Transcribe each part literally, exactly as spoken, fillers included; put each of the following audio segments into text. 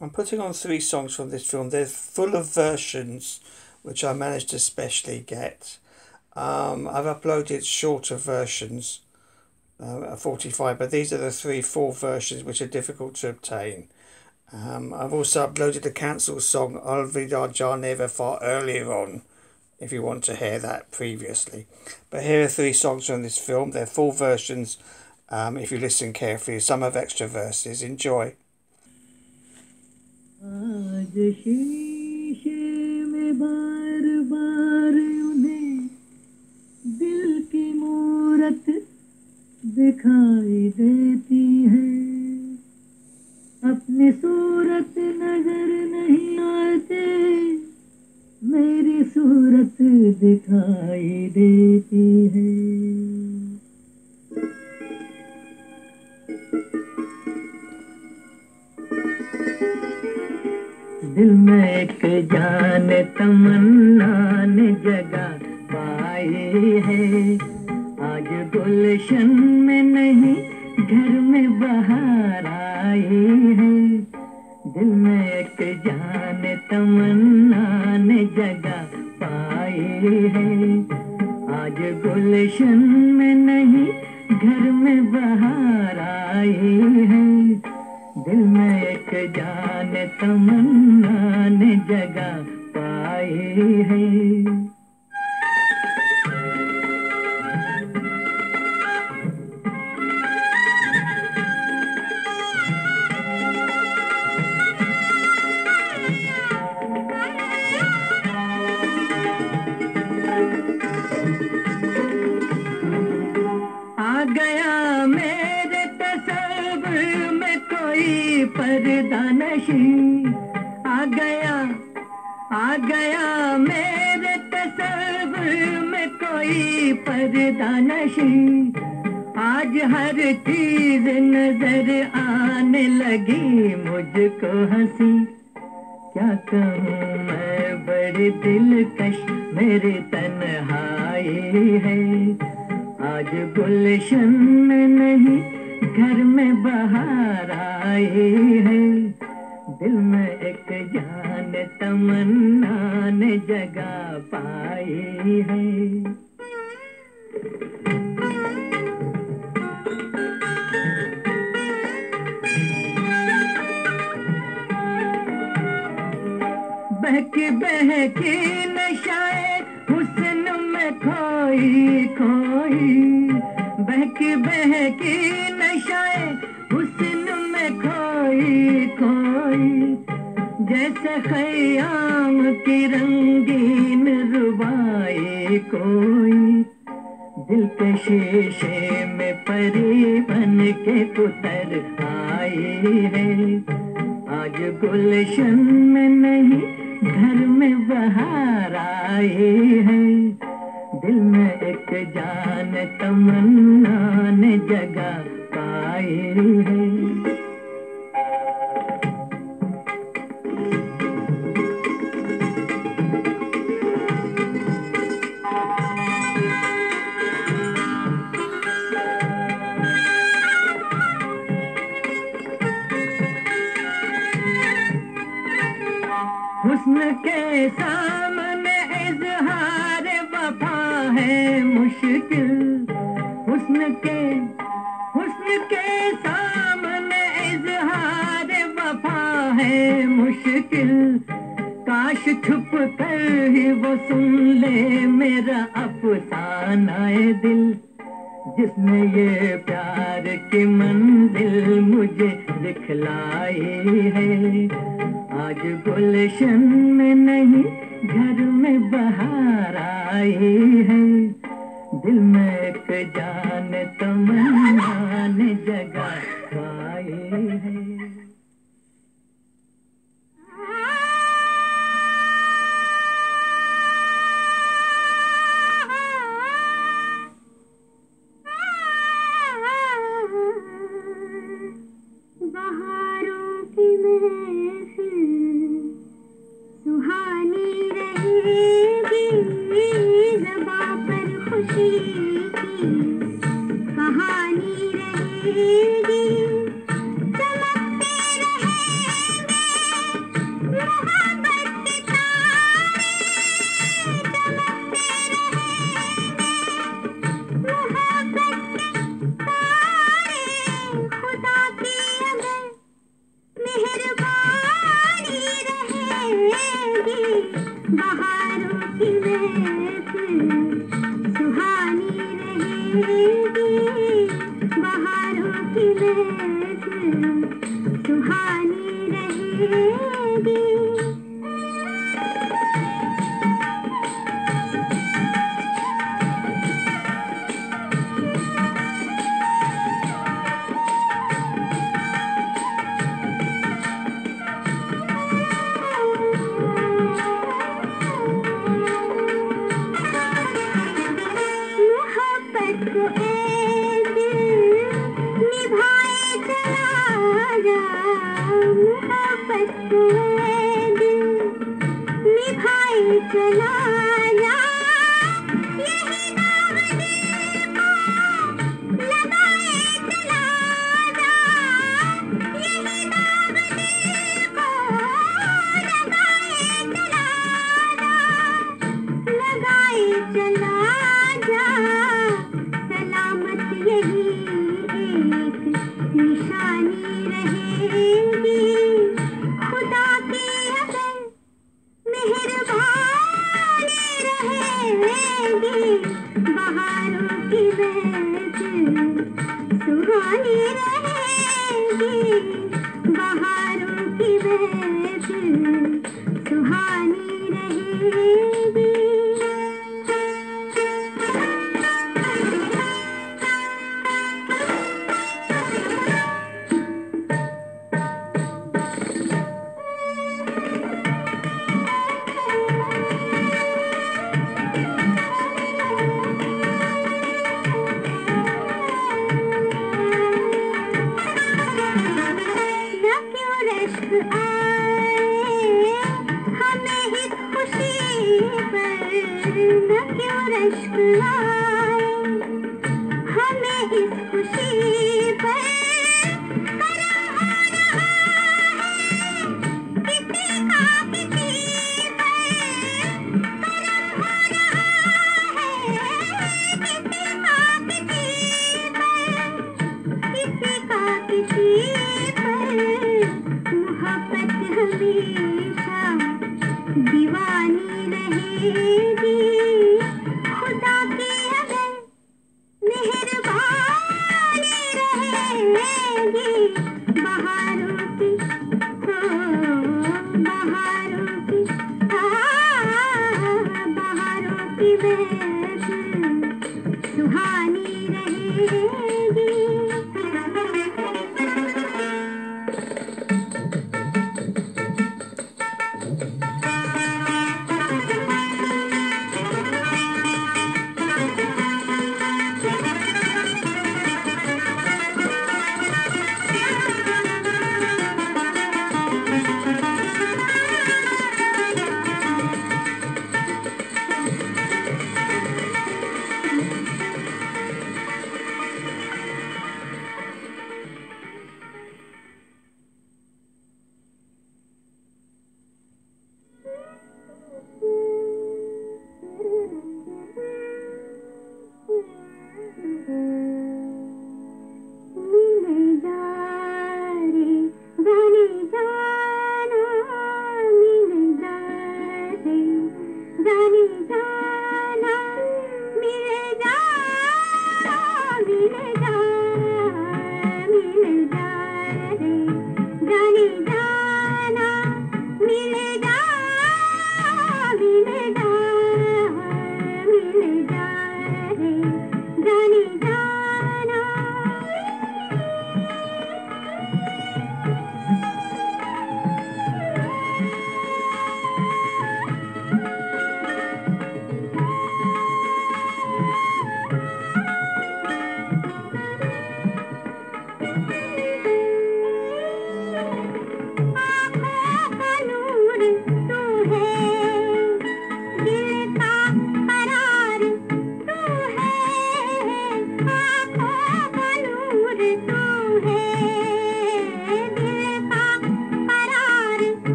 I'm putting on three songs from this film. They're full of versions, which I managed to specially get. Um, I've uploaded shorter versions, uh, forty-five, but these are the three full versions which are difficult to obtain. Um, I've also uploaded the cancelled song Olvidar Janeva far earlier on, if you want to hear that previously. But here are three songs from this film. They're full versions. Um, if you listen carefully, some have extra verses. Enjoy. आज शीशे में बार बार उन्हें दिल की मूरत दिखाई देती है, अपनी सूरत नजर नहीं आते, मेरी सूरत दिखाई देती है। दिल में एक जान तमन्ना ने जगा पाई है, आज गुलशन में नहीं घर में बहार आई है। दिल में एक जान तमन्ना ने जगा पाई है, आज गुलशन में नहीं घर में बहार आई है। दिल में एक जान तमन्ना ने जगा पाई है। आ गया मेरे तस्वीर में कोई पर्दा नशी, आ गया आ गया मेरे तस्वीर में कोई पर्दा नशी, आज हर चीज नजर आने लगी मुझको हंसी। क्या कहूँ मैं बड़ी दिलकश मेरी तन्हाई है, आज गुलशन में नहीं घर में बहार आई है। दिल में एक जान तमन्ना ने जगा पाई है। बहकी बहकी नशाए हुस्न में खोई खोई, बहकी बहकी नशाए हुस्न में खोई खोई, जैसे खयाम की रंगीन रुबाई कोई, दिल के शीशे में परी बन के उतर आई है, आज गुलशन में नहीं घर में बहार आई है। दिल में एक जान तमन्ना ने जगा पाई है। हुस्न के सामने इजहार वफा है मुश्किल, हुस्न के हुस्न के सामने इजहार वफा है मुश्किल, काश छुप कर ही वो सुन ले मेरा अफसानाए दिल, जिसने ये प्यार की मंजिल मुझे दिखलाई है, आज गुलशन में नहीं घर में बहार आई है। दिल में एक जान तमन्ना ने जगा पाई है। बहारों की महफिल सुहानी रहेगी, ज़बां पर खुशी की कहानी रहेगी, चमकते रहेंगे बहारों की महफिल सुहानी रहेगी, बहारों की महफिल सुहानी रहेगी।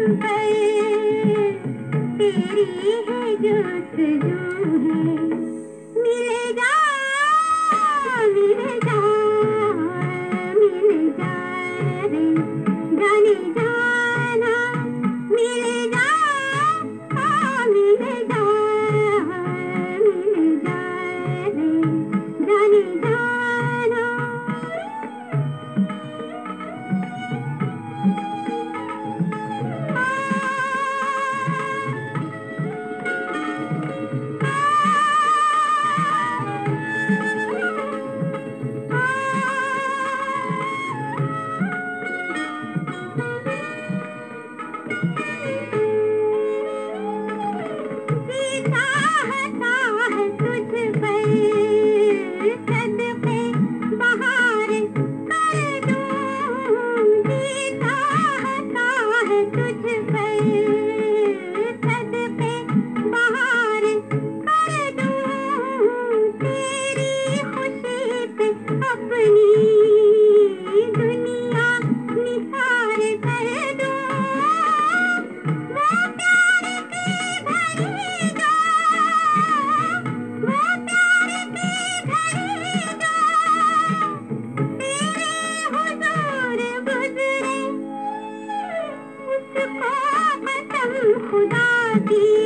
पर तेरी है जुस्तजू है मिल जा मिल जा मिल जा रे जाने जाना मिल जा मिल जा मिल जा रे जाने जाना खुदा की